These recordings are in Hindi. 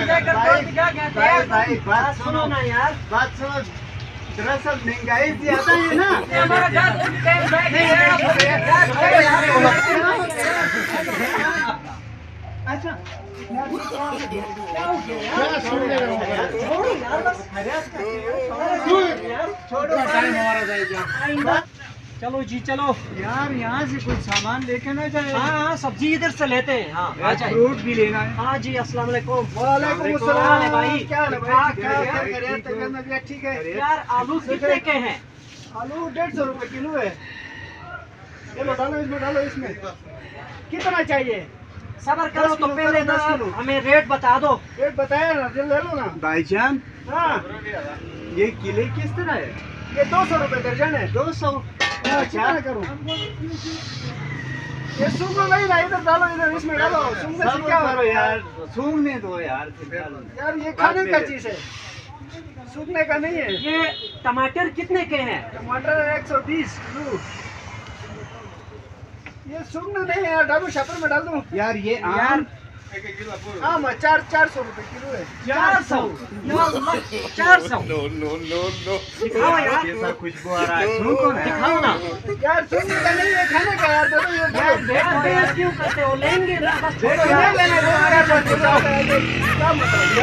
भाई बात सुनो ना यार, बात सुनो। दरअसल महंगाई ज्यादा है ना। अच्छा छोड़ो, चलो जी चलो यार यहाँ से कुछ सामान लेके ना जाए। हाँ सब्जी इधर से लेते हैं। हाँ फ्रूट भी लेना है। हाँ जी अस्सलाम वालेकुम। वालेकुम सलाम भाई। क्या हाल है भाई? क्या ठीक है यार आलू कितने के हैं? आलू 150 रुपए किलो है। चलो डालो इसमें, डालो इसमें। कितना चाहिए? सबर करो तो पहले ना हमें रेट बता दो। रेट बताया ना, ले लो ना भाईजान। हाँ ये किले किस तरह है? ये 200 रुपए दर्जन है। 200? क्या करूँ? ये सूंघ नहीं रहा, इधर डालो, इधर इसमें डालो। सूंघने से क्या करो यार, सूंघने दो यार। यार ये खाने का चीज है, सूंघने का नहीं है। ये टमाटर कितने के हैं? टमाटर 120 किलो। ये सूंघना नहीं है यार, डालो शपर में डाल दो यार। ये आम, आम 400 रुपए किलो है। 400? 400? दिखाओ यार, कैसा खुशबू आ रहा है। सूंघो ना, दिखाओ ना यार। सूंघने का नहीं है, खाने का यार। दो यार बेच क्यों करते हो? लेंगे ना बस। छोड़ो यार, क्या मतलब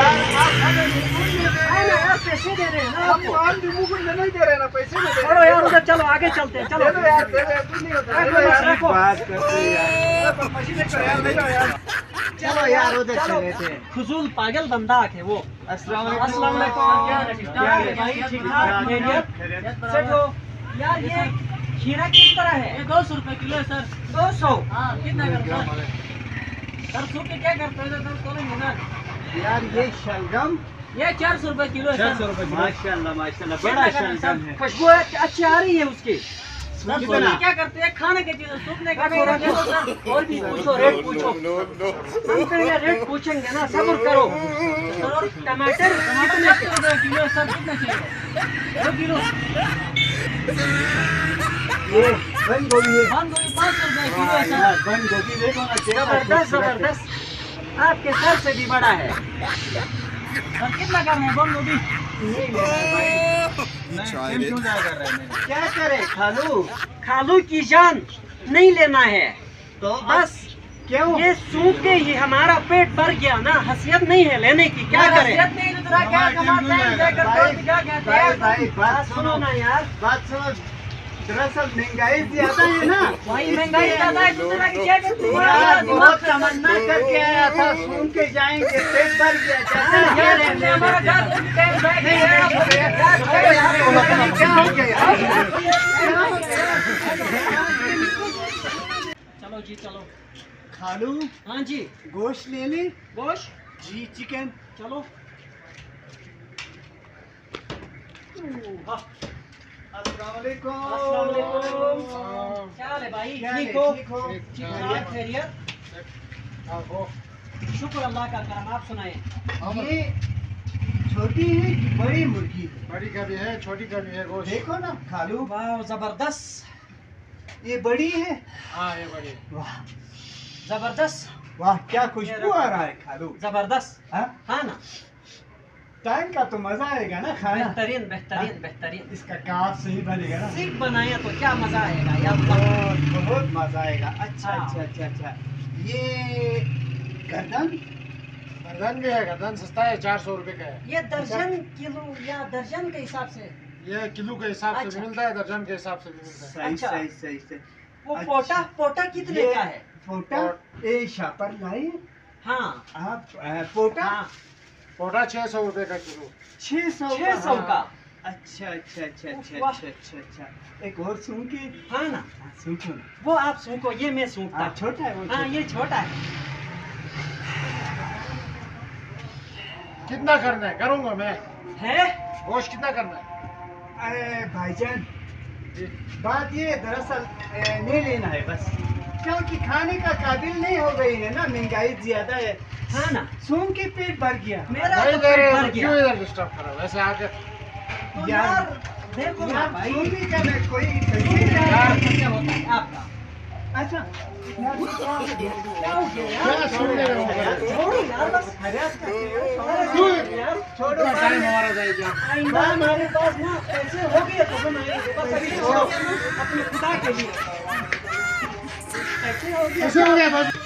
यार पैसे दे रहे हैं ना आपको। हम भी मुकुट में नहीं दे रहे ना पैसे। चलो यार उधर चलो, आगे चलते हैं। चलो दे दो यार, दे दो यार, कुछ नहीं होता। रखो। बात करते यार, मशीन करो यार, ले जाओ यार। चलो यार उधर चले थे। फजूल पागल बंदा है वो। अस्सलाम अस्सलाम वालेकुम। क्या है भाई? ठीक ठाक? खैरियत? सेठ हो? यार ये खीरा किस तरह है? ये 200 रुपए किलो है सर। 200? हाँ कितना करता है सर? सूख के क्या करते हैं सर? तोलेंगे ना यार। ये शलगम ये 400 रुपए किलो है सर। माशाल्लाह माशाल्लाह, बड़ा शलगम है। खुशबू अच्छी आ रही है उसकी। सर सूख के क्या करते हैं? खाने की चीज सूखने का थोड़ा दे दो सर। और भी पूछो, रेट पूछो। हम पहले रेट पूछेंगे ना, सब्र करो। सर और टमाटर टमाटर 80 रुपए किलो है सर। कितना चाहिए? 2 किलो। ये बंद गोभी है। बंद गोभी 500 रुपए किलो है सर। बंद गोभी देखो ना, जबरदस्त जबरदस्त, आपके सर से भी बड़ा है। सर कितना करना है बंद गोभी? क्या करे? खालू की जान नहीं लेना है तो बस। क्यों? ये सूख के ही हमारा पेट भर गया ना, हैसियत नहीं है लेने की। क्या करें? नहीं दूसरा क्या कमाते हैं? भाई बात सुनो ना यार, बात सुनो। दरअसल महंगाई ज्यादा है ना। भाई महंगाई ज्यादा है, दूसरा की क्या करते हैं? यार बहुत तमन्ना करके आया था, सुन के जाएंगे, पेट भर गया। हमारा घर क्या हो गया? चलो जी चलो। खालू हाँ जी, गोश्त ले ले। गोश्त जी चिकन। चलो। अस्सलाम वालेकुम। अस्सलाम वालेकुम। क्या हाल है भाई? ठीक हो? ठीक हो? ठीक ठाक? खैरियत? शुक्र अल्लाह का करम। आप सुनाए। ये छोटी है कि बड़ी मुर्गी? बड़ी का भी है, छोटी का भी है गोश्त। देखो ना खालू, वाह जबरदस्त। ये बड़ी है। हाँ ये बड़ी। वाह जबरदस्त वाह, क्या खुशबू आ रहा है खालू। जबरदस्त। हाँ? हाँ ना, टाइम का तो मजा आएगा ना खाना। बेहतरीन बेहतरीन बेहतरीन। इसका काट सही बनेगा ना। सीख बनाया तो क्या मजा आएगा यार। बहुत मजा आएगा। अच्छा हाँ। अच्छा अच्छा अच्छा। ये गर्दन गर्दन भी है, गर्दन सस्ता है, 400 रुपए का है। ये दर्जन किलो या दर्जन के हिसाब से? ये किलो के हिसाब से अच्छा। भी मिलता है, दर्जन के हिसाब से भी मिलता है। सही अच्छा। सही सही सही। वो अच्छा। पोटा कितने ये का है? पोटा ए शापर लाई हाँ आप। पोटा हाँ, पोटा 600 रुपए का किलो। 600 600 का। अच्छा अच्छा अच्छा अच्छा वाह। अच्छा अच्छा अच्छा। एक और सूंघ के। हाँ ना, सूंघो ना। वो आप सूखो, ये मैं सूखता। छोटा है वो। हाँ ये छोटा है। कितना करना है? करूंगा मैं। है गोश्त कितना करना है? अरे भाईजान, बात ये दरअसल नहीं लेना है बस, क्योंकि खाने का काबिल नहीं हो गई है ना, महंगाई ज्यादा है। हाँ ना, सूंघ के पेट भर गया। मेरा भाई तो दे पेट रहे भर हो, गया। क्यों इधर डिस्टर्ब कर रहे हो? वैसे आके तो यार देखो ना यार भाई, सूंघने का ना कोई क्या होता है आपका? अच्छा क्या हो गया क्या सुन ले रहे हो? छोड़ो यार बस। हरियात करते हो? क्यों? यार छोड़ो इतना टाइम हमारा जाएगा। आइंदा हमारे पास ना पैसे हो गए तो हम आएंगे, बस अभी छोड़ो अपने खुदा के लिए पैसे हो गए। कैसे हो गया बस?